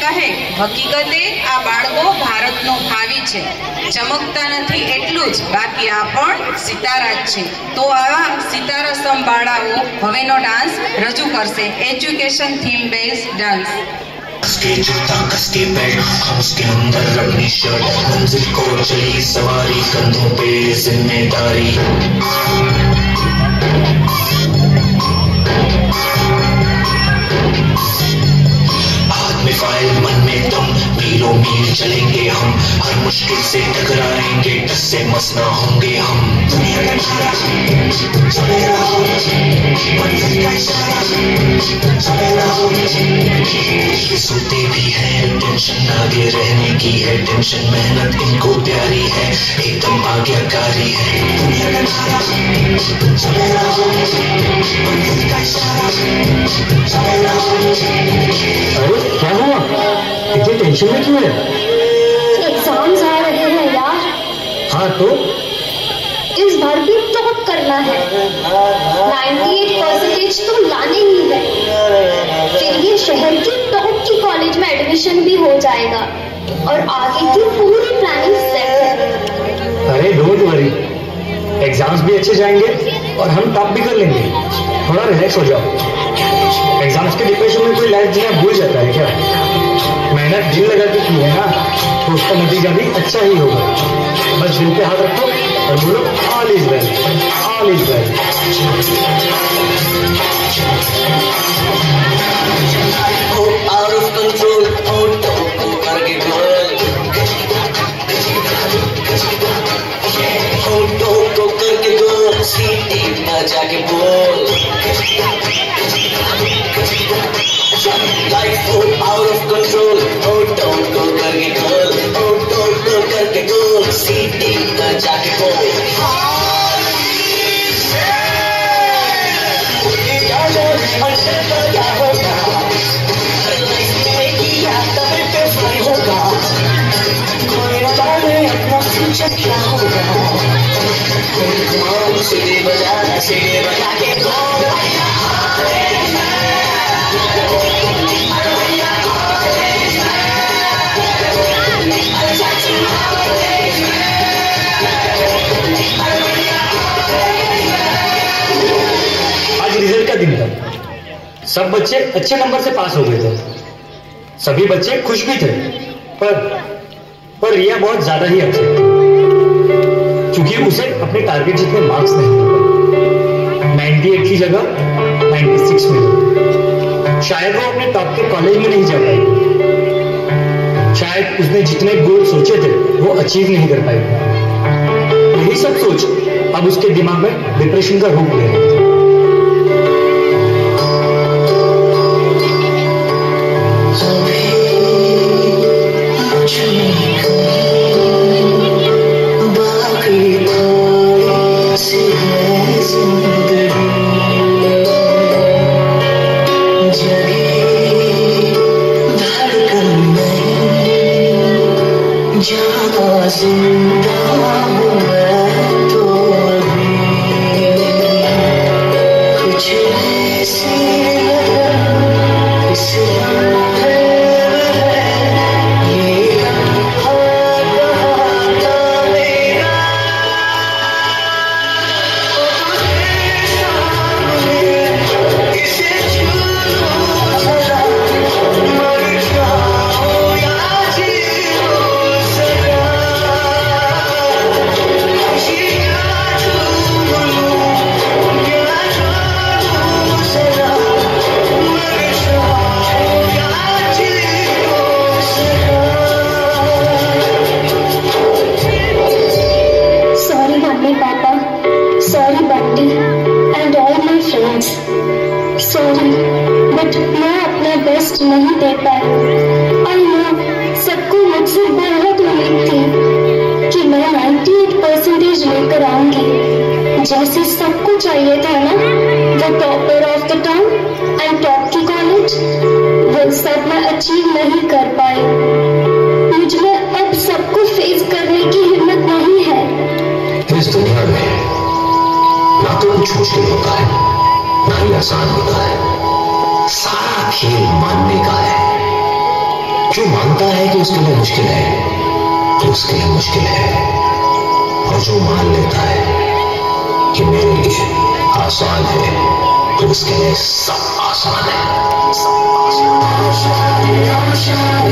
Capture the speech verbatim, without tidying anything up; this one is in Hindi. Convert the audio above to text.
કહે, હકીકતે આ બાળકો ભારતનો ભાવિ છે. ચમકતા નથી એટલું જ, બાકી આ પણ સિતારા જ છે. તો આવા સિતારા સમ બાળાઓ હવેનો ડાન્સ રજૂ કરશે, એજ્યુકેશન થીમ બેઝ ડાન્સ. कसके जूता कसके बैठ, हम उसके अंदर अपनी शर्ट, मंजिल को चली सवारी, कंधों पे जिम्मेदारी. हाथ में फाइल मन में दम, मीलों मील चलेंगे हम, हर मुश्किल से टकराएंगे, टस से मस ना होंगे हम. दुनिया का इशारा चले रहो, मंजिल का इशारा चले रहो. सोते भी हैं, टेंशन आगे रहने की है, टेंशन मेहनत इनको प्यारी है, एकदम आज्ञाकारी है. दुनिया का इशारा चले रहो, मंजिल का इशारा चले रहो. अरे क्या हुआ, इतनी टेंशन में क्यों है? एग्जाम्स आ रहे हैं यार. हाँ तो इस बार भी टॉप करना है. अट्ठानवे परसेंटेज तो लाने ही है, फिर ये शहर की टॉप की कॉलेज में एडमिशन भी हो जाएगा और आगे की पूरी प्लानिंग सेट है. अरे डोंट वरी, एग्जाम्स भी अच्छे जाएंगे और हम टॉप भी कर लेंगे. थोड़ा रिलैक्स हो जाओ. एग्जाम्स के डिप्रेशन में कोई लाइफ जीना भूल जाता है क्या? मेहनत दिल लगा के की है ना, तो उसका नतीजा भी अच्छा ही होगा. बस दिल पे हाथ रखो और बोलो all is well, all is well. Out of control, out of करके बोल, out of करके बोल, सीटी बजा के बोल. Life out of control, out of करके बोल, out of करके बोल, सीटी बजा के बोल. क्या होगा, सीढ़ी बजा सीढ़ी बजा के आज रिजल्ट का दिन था. सब बच्चे अच्छे नंबर से पास हो गए थे. सभी बच्चे खुश भी थे, पर पर रिया बहुत ज्यादा ही अच्छी थी, क्योंकि उसे अपने टारगेट जितने मार्क्स नहीं मिले. अट्ठानवे की जगह छियानवे मिले. शायद वो अपने टॉप के कॉलेज में नहीं जा पाई, शायद उसने जितने गोल सोचे थे वो अचीव नहीं कर पाई. यही सब सोच अब उसके दिमाग में डिप्रेशन का रूप ले रही थी. सॉरी, बट मैं अपना बेस्ट नहीं दे पाई. आई नो सबको मुझसे बहुत उम्मीद थी कि मैं अट्ठानवे परसेंटेज लेकर आऊंगी, जैसे सबको चाहिए था ना, वो topper of the town and top की कॉलेज. वो सब मैं अचीव नहीं कर पाई. मुझे अब सबको फेस करने की हिम्मत नहीं है. इस दुनिया में ना तो कुछ मुश्किल होता है, ना ही आसान होता है. सारा खेल मानने का है. जो मानता है कि उसके लिए मुश्किल है तो उसके लिए मुश्किल है, और जो मान लेता है कि मेरे लिए आसान है तो उसके लिए सब आसान है, सब आसान है।